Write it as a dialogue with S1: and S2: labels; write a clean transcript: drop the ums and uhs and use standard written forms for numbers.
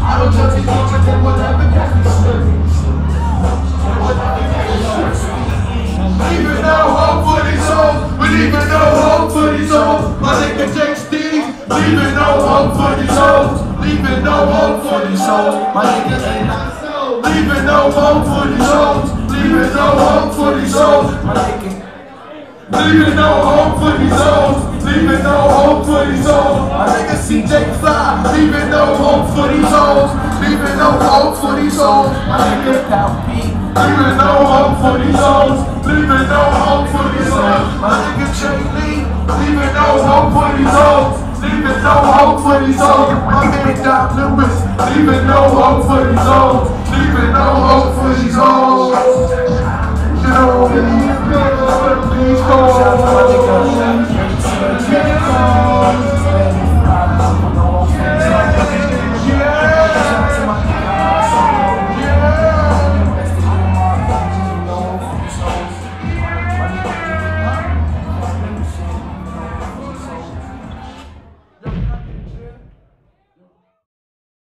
S1: I don't judge these women, then whatever gets me slipping. Leaving no hope for these hoes, we leaving no hope for these hoes. My nigga JD, leaving no hope for these hoes, leaving no hope for these hoes. My nigga ain't not so, leaving no hope for these hoes, leaving no hope for these hoes. My nigga, leaving no hope for these hoes, leaving no hope for these hoes. My nigga CJ Fly, leaving no hope for these hoes, leaving no hope for these hoes. My nigga Pal P, leaving no hope for these hoes, leaving no hope for these hoes. My nigga J Lee, leaving no hope for these hoes, leaving no hope for these hoes. My nigga Doc Lewis, leaving no hope for these hoes, leaving no hope for these hoes. You know,